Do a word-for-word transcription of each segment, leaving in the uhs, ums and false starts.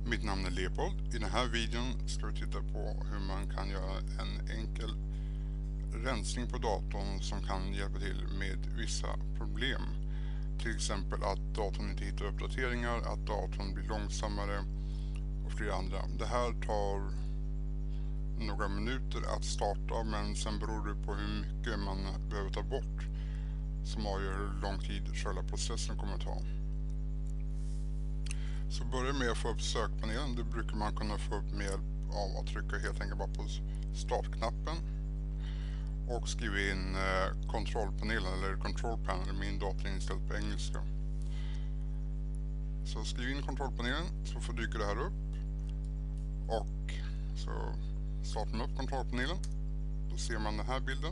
Mitt namn är Leopold. I den här videon ska vi titta på hur man kan göra en enkel rensning på datorn som kan hjälpa till med vissa problem. Till exempel att datorn inte hittar uppdateringar, att datorn blir långsammare och flera andra. Det här tar några minuter att starta, men sen beror det på hur mycket man behöver ta bort som avgör hur lång tid själva processen kommer att ta. Så börja med att få upp sökpanelen. Det brukar man kunna få upp med hjälp av att trycka helt enkelt bara på startknappen och skriva in eh, kontrollpanelen eller control panel. Min dator är inställd på engelska. Så skriv in kontrollpanelen så får dyka det här upp och så startar man upp kontrollpanelen. Då ser man den här bilden.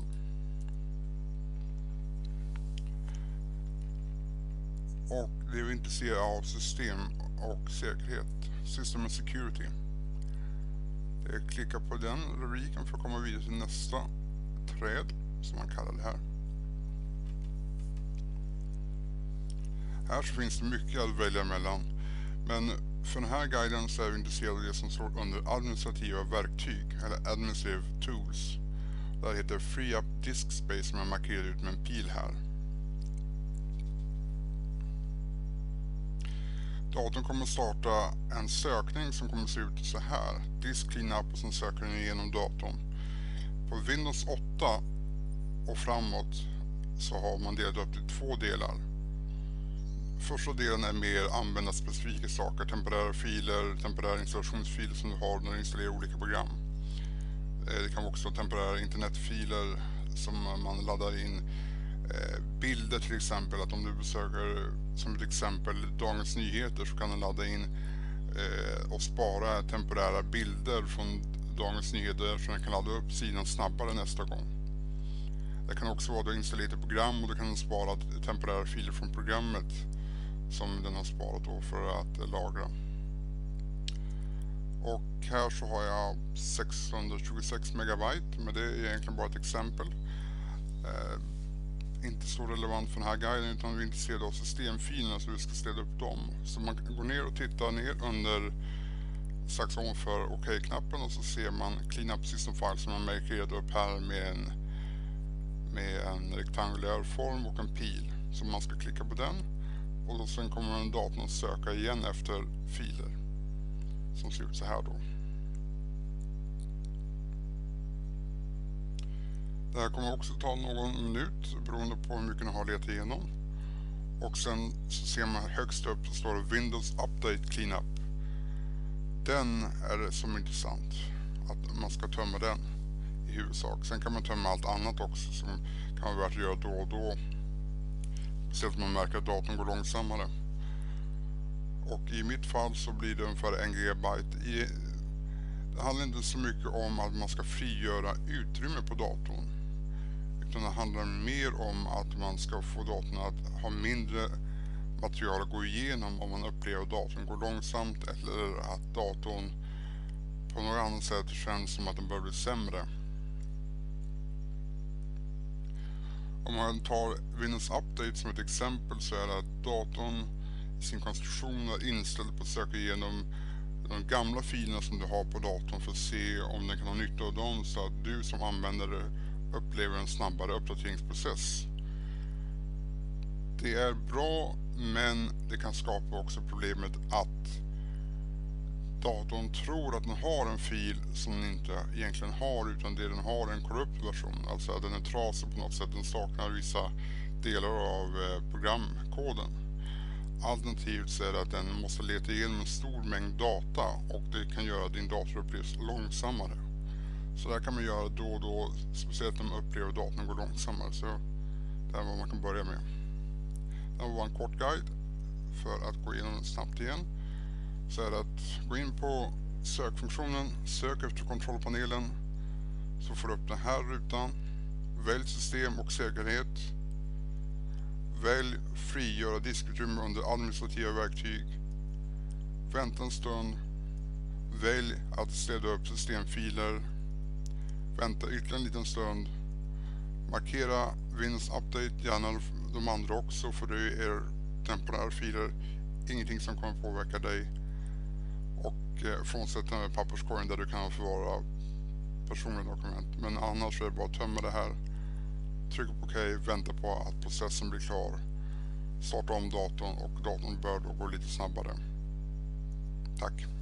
Och det vi inte ser av system och säkerhet, System and Security. Jag klickar på den rubriken för att komma vidare till nästa träd som man kallar det här. Här så finns det mycket att välja mellan, men för den här guiden så är vi intresserade av det som står under administrativa verktyg eller Administrative Tools. Det heter Free Up Disk Space som jag markerar ut med en pil här. Datorn kommer att starta en sökning som kommer att se ut så här. Disk Cleanup, och sen söker den igenom datorn. På Windows åtta och framåt så har man delat upp till två delar. Första delen är mer användarspecifika saker, temporära filer, temporära installationsfiler som du har när du installerar olika program. Det kan också vara temporära internetfiler som man laddar in. Bilder till exempel, att om du besöker som ett exempel Dagens Nyheter så kan du ladda in eh, och spara temporära bilder från Dagens Nyheter så den kan ladda upp sidan snabbare nästa gång. Det kan också vara att du installerar ett program och du kan spara temporära filer från programmet som den har sparat då för att lagra. Och här så har jag sexhundratjugosex megabyte, men det är egentligen bara ett exempel. Eh, inte så relevant för den här guiden, utan vi är intresserade av systemfilerna så vi ska ställa upp dem. Så man går ner och tittar ner under strax ovanför OK-knappen och så ser man Cleanup System File som man markerat upp här med en, med en rektangulär form och en pil. Så man ska klicka på den och då sen kommer den datorn att söka igen efter filer som ser ut så här då. Det här kommer också ta någon minut beroende på hur mycket ni har letat igenom. Och sen så ser man högst upp så står det Windows Update Cleanup. Den är det som är intressant, att man ska tömma den i huvudsak. Sen kan man tömma allt annat också som kan vara värt att göra då och då. Speciellt om man märker att datorn går långsammare. Och i mitt fall så blir det ungefär en gigabyte. I, det handlar inte så mycket om att man ska frigöra utrymme på datorn. Utan det handlar mer om att man ska få datorn att ha mindre material att gå igenom om man upplever att datorn går långsamt eller att datorn på något annat sätt känns som att den börjar bli sämre. Om man tar Windows Update som ett exempel så är det att datorn i sin konstruktion är inställd på att söka igenom de gamla filerna som du har på datorn för att se om den kan ha nytta av dem så att du som användare upplever en snabbare uppdateringsprocess. Det är bra, men det kan skapa också problemet att datorn tror att den har en fil som den inte egentligen har, utan det den har är en korrupt version. Alltså att den är trasig på något sätt, den saknar vissa delar av programkoden. Alternativt så är det att den måste leta igenom en stor mängd data och det kan göra att din dator upplevs långsammare. Så där kan man göra då och då, speciellt när man upplever att datorn går långsammare. Så det är vad man kan börja med. Det var en kort guide. För att gå igenom den snabbt igen så är det att gå in på sökfunktionen, sök efter kontrollpanelen, så får du upp den här rutan. Välj system och säkerhet. Välj frigöra diskutrymme under administrativa verktyg. Vänta en stund. Välj att städa upp systemfiler. Vänta ytterligare en liten stund. Markera Windows Update, gärna de andra också för det är temporära filer. Ingenting som kommer påverka dig. och eh, frånsett den här papperskorgen där du kan förvara personliga dokument. Men annars är det bara att tömma det här, trycka på OK, vänta på att processen blir klar, starta om datorn och datorn bör då gå lite snabbare. Tack!